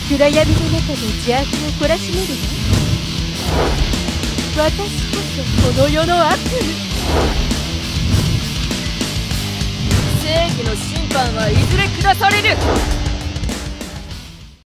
暗闇の中の邪悪を懲らしめるわ。私こそこの世の悪夢。 正義の審判はいずれ下される。